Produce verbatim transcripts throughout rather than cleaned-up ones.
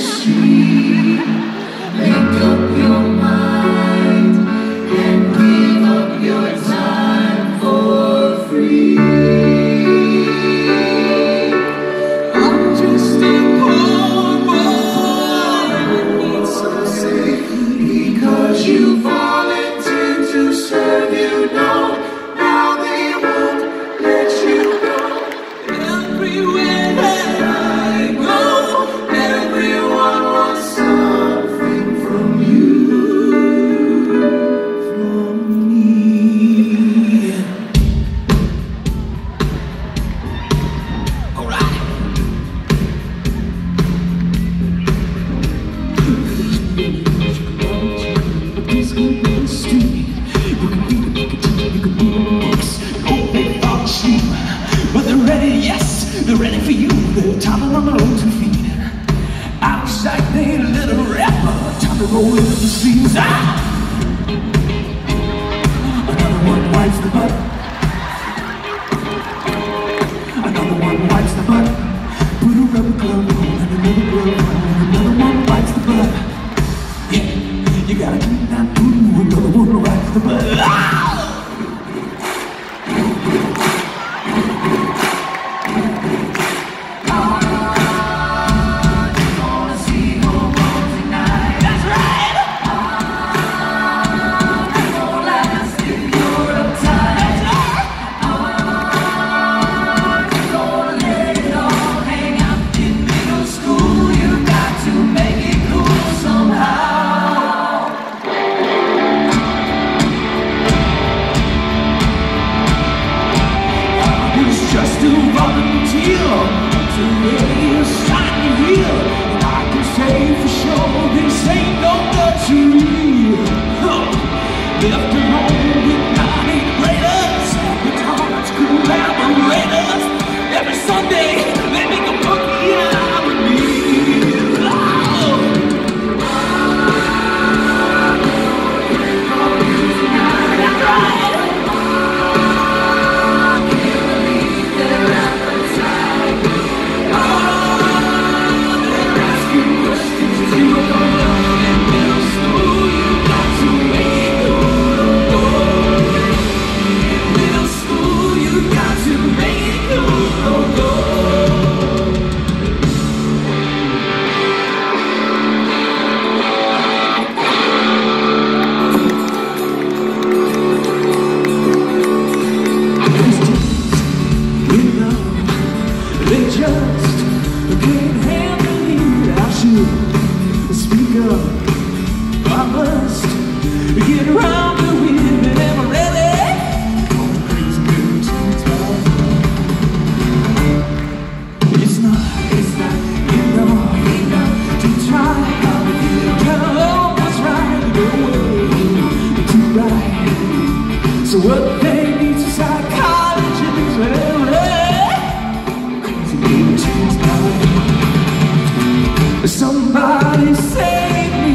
street. Make up your mind and give up your time for free. I'm just a poor boy who needs some sympathy, because you volunteered to serve. You know now they won't let you go. Everywhere that I go, everyone wants something from you, from me. All right. This could be the street. You can be the nicotine, you can be the books. Oh, they fall asleep, but they're ready. Yes, they're ready for you. They're toppling on their own two feet. Out of sight, they little rapper. Time to roll into the streets. Ah! Another one wipes the butt. Another one wipes the butt. Put a rubber glove on and another glove on. Another one wipes the butt. Yeah, you gotta clean that poo. Another one wipes the butt. Ah! Just to volunteer to really sign the wheel, and I can say for sure this ain't no luxury. Huh. Left alone with nine graders, the college collaborators. Every Sunday they make a monkey out of me. Oh. That's right. They just can't handle it. I should speak up. I must get around the wind, and am I ready? All the crazy routines, it's not, it's not enough, enough to try. Tell what's right, the way to right. So what they need is psychology, well, somebody save me.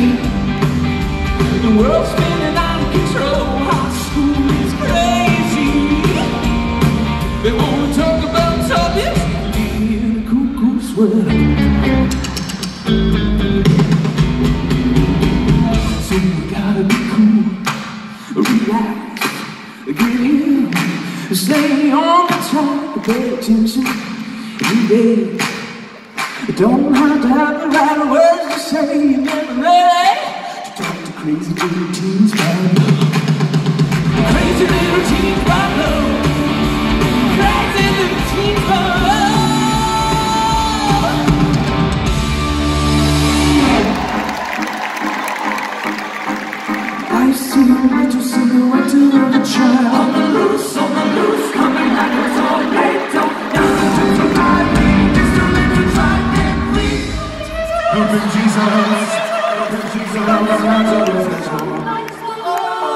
The world's spinning out of control. High school is crazy. They want to talk about topics in a cuckoo sweater. So you gotta be cool, relax, get in, stay on the track, pay attention, engage. Don't have to have the right words to say. You're never ready to talk to crazy little teens about love. Crazy little teens about love. Crazy little teens about love. I see a little silhouette of a child on the loose, on the loose, coming like a tornado. Open Jesus, open Jesus, open Jesus.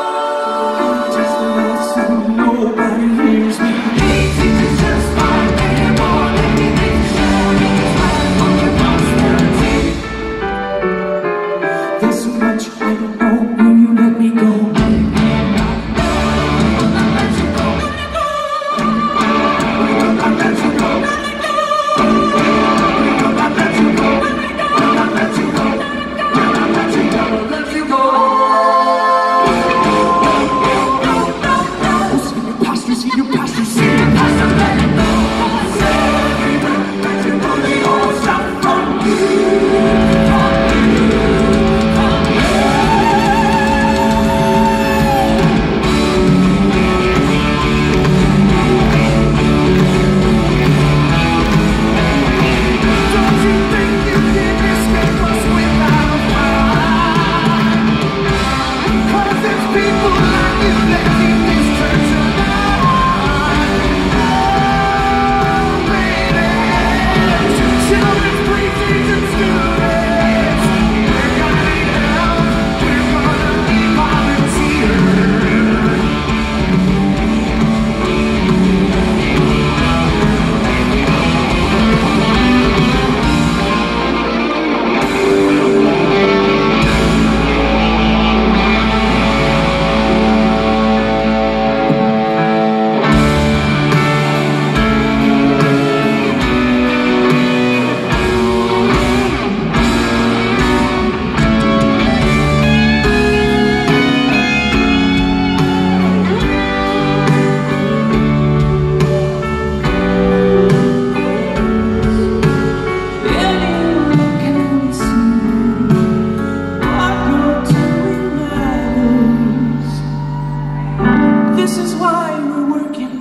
this is why we're working